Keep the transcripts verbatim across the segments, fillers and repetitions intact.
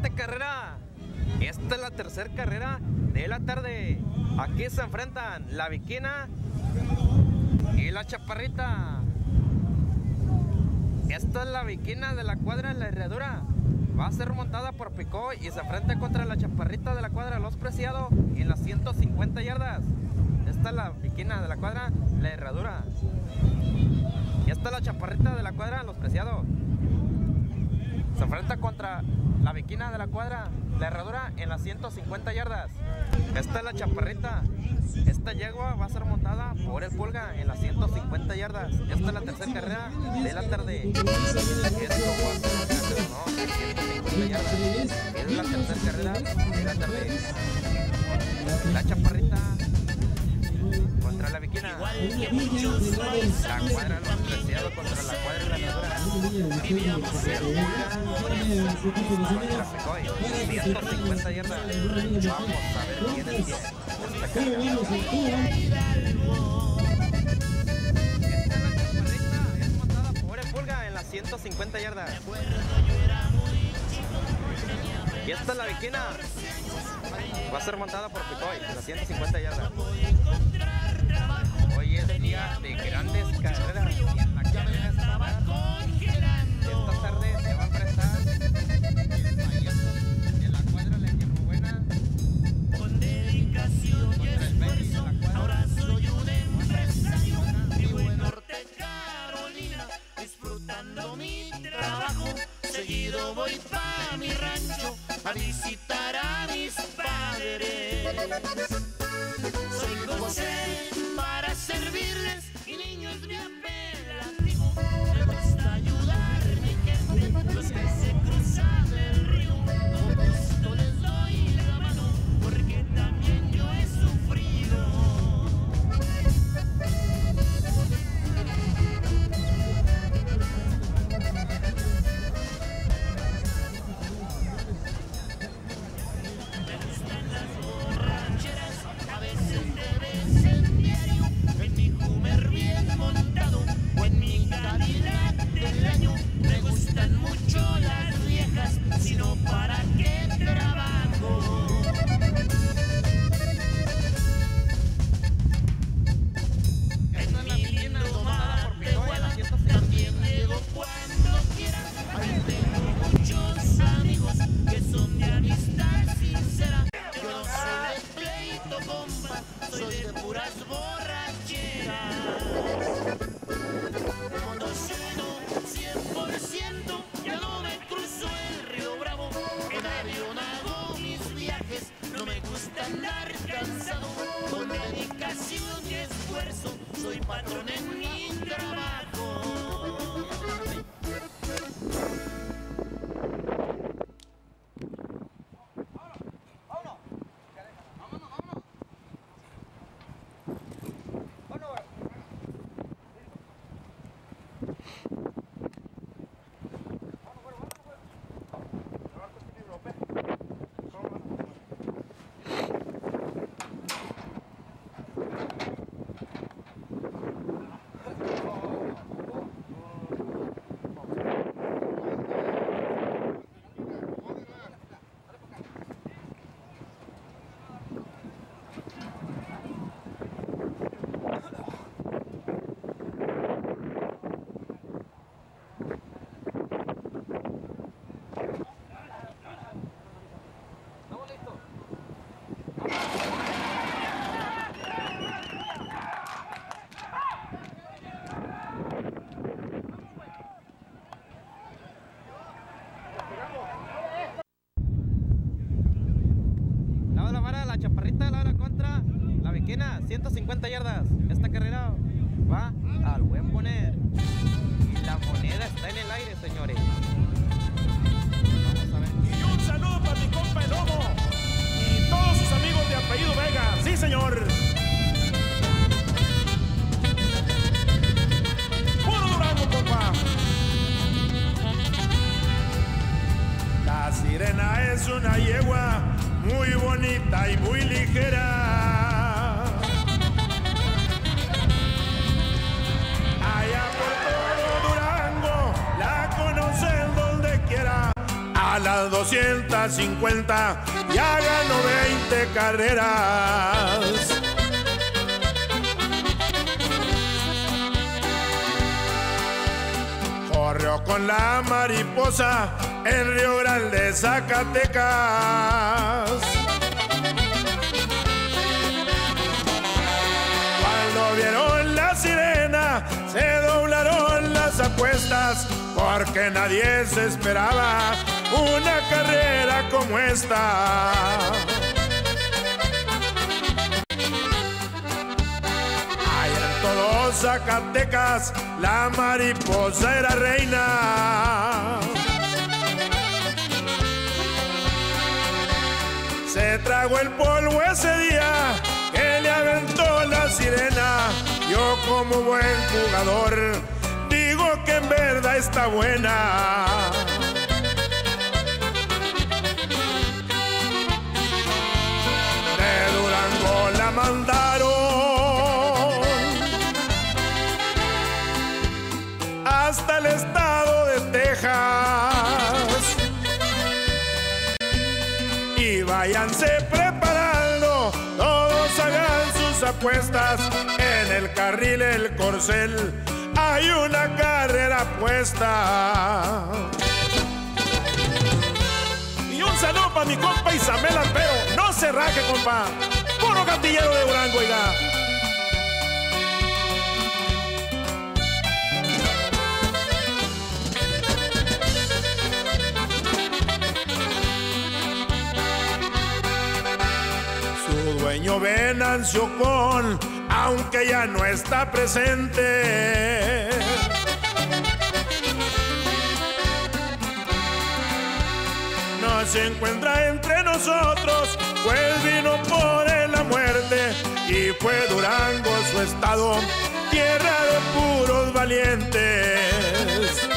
siguiente carrera. Esta es la tercera carrera de la tarde. Aquí se enfrentan la Viquina y la Chaparrita. Esta es la Viquina de la cuadra de la Herradura. Va a ser montada por Picó y se enfrenta contra la Chaparrita de la cuadra Los Preciados en las ciento cincuenta yardas. Esta es la Viquina de la cuadra la Herradura. Y esta es la Chaparrita de la cuadra Los Preciados. Se enfrenta contra la Viquina de la cuadra la Herradura en las ciento cincuenta yardas. Esta es la Chaparrita. Esta yegua va a ser montada por el Pulga en las ciento cincuenta yardas. Esta es la tercera carrera de la tarde. Esto va a ser una carrera, ¿no? De ciento cincuenta yardas. Es la tercera carrera de la tarde. La Chaparrita contra la Viquina. La cuadra Los Preciados contra la cuadra de la Herradura. Contra Picoy, ciento cincuenta yardas. Vamos a ver quién es quién. Esta carrera. Esta es la Chaparrita, es montada por el Pulga en las ciento cincuenta yardas. Y esta es la Viquina. Va a ser montada por Picoy en las ciento cincuenta yardas. Hoy es día de grandes carreras y en la carrera estelar esta tarde se va a enfrentar el Payaso de la cuadra La Hierbabuena contra el Baby de la cuadra. Ahora soy un empresario, vivo en Norte Carolina, disfrutando mi trabajo. Seguido voy pa' mi rancho a visitar a mis padres. Soy José para servirles y niños mi apelativo. Me gusta ayudar a mi gente, los que se cruzan el río. Con gusto les doy la mano porque también yo he sufrido. Me gustan las borracheras, a veces de vez en diario, en mi Hummer bien montado o en mi Cadillac del año. Me gustan mucho las viejas, sino para qué trabajo. Esta es la Viquina montada por Picoy en las ciento cincuenta. También llego cuando quiera. Ahí tengo muchos amigos que son de amistad sincera. Yo no soy de pleito, compa, soy de puras borracheras. Cuando sueno cien por ciento, ya no me cruzo el Río Bravo. En avión hago mis viajes, no me gusta andar cansado. Con dedicación y esfuerzo, soy patrón en mi trabajo. Lado de la vara, la Chaparrita, lado de la contra, la Viquina, ciento cincuenta yardas. Esta carrera va al buen poner. Y la moneda está en el aire, señores. Vamos a ver. Y un saludo para mi compa El Lobo y todos sus amigos de apellido Vega. Sí, señor. Puro Durango, compa. La sirena es una yegua muy bonita y muy ligera. Allá por todo Durango la conocen donde quiera. A las doscientas cincuenta ya ganó veinte carreras. Corrió con la mariposa en Río Grande, Zacatecas. Cuando vieron la sirena, se doblaron las apuestas, porque nadie se esperaba una carrera como esta. Allá en todo Zacatecas, la mariposa era reina. Se tragó el polvo ese día que le aventó la sirena. Yo como buen jugador digo que en verdad está buena. De Durango la mandaron hasta el estado de Texas. Y váyanse preparando, todos hagan sus apuestas. En el carril El Corcel hay una carrera puesta. Y un saludo para mi compa Isabel Ampero. No se raje, compa. Puro cantillero de Durango, oiga. Su dueño Venancio Con, aunque ya no está presente, no se encuentra entre nosotros, pues vino por la muerte y fue Durango su estado, tierra de puros valientes.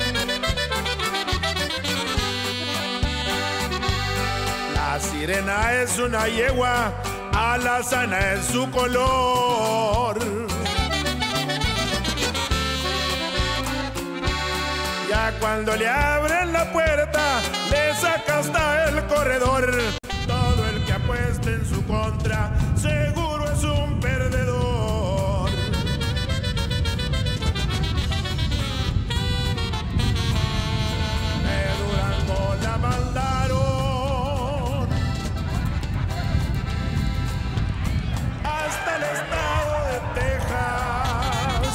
La sirena es una yegua, alazana es su color. Ya cuando le abren la puerta, le saca hasta el corredor. Todo el que apueste en su contra, seguro es un perdedor. De Durango la mandaron hasta el estado de Texas.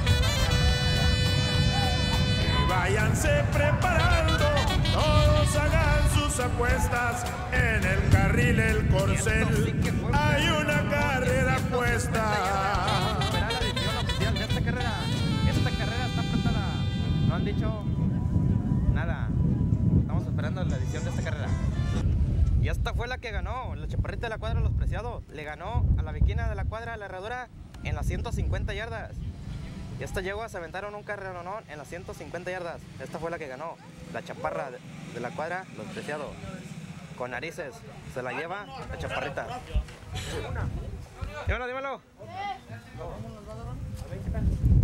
Y váyanse preparando, todos hagan sus apuestas. En el carril El Corcel hay una carrera puesta. Esperar la edición oficial de esta carrera. Esta carrera está apretada. No han dicho nada. Estamos esperando la edición de esta carrera. Y esta fue la que ganó, la chaparrita de la cuadra Los Preciados. Le ganó a la viquina de la cuadra La Herradura en las ciento cincuenta yardas. Y estas yeguas se aventaron un carrerón en las ciento cincuenta yardas. Esta fue la que ganó, la chaparra de, de la cuadra Los Preciados. Con narices, se la lleva la chaparrita. Dímelo, dímelo.